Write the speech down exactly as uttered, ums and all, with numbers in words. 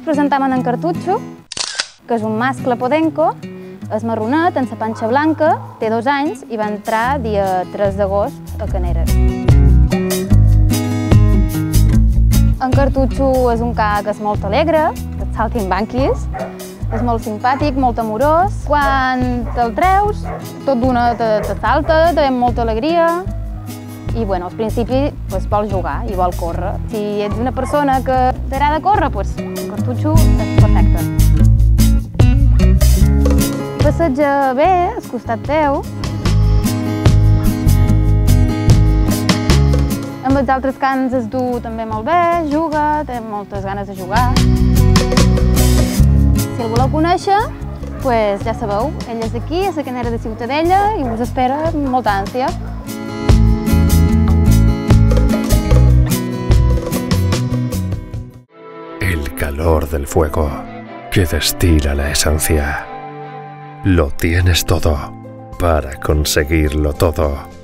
presentem en Cartutxo, que és un mascle podenco, és marronet, amb la panxa blanca, té dos anys i va entrar dia tres d'agost a Caneres. En Cartutxo és un ca que és molt alegre, et saltimbanquis, és molt simpàtic, molt amorós. Quan te'l treus, tot d'una te, te salta, te ve molta alegria i bueno, al principi pues, vol jugar i vol córrer. Si ets una persona que t'agrada córrer, pues, el Cartutxo és perfecte. Passeja bé al costat teu. Amb els altres cans es du també molt bé, juga, té moltes ganes de jugar. Si el voleu conèixer, pues, ja sabeu, ell és d'aquí, a la Canera de Ciutadella, i us espera amb molta ànsia. El calor del fuego que destila la esencia. Lo tienes todo para conseguirlo todo.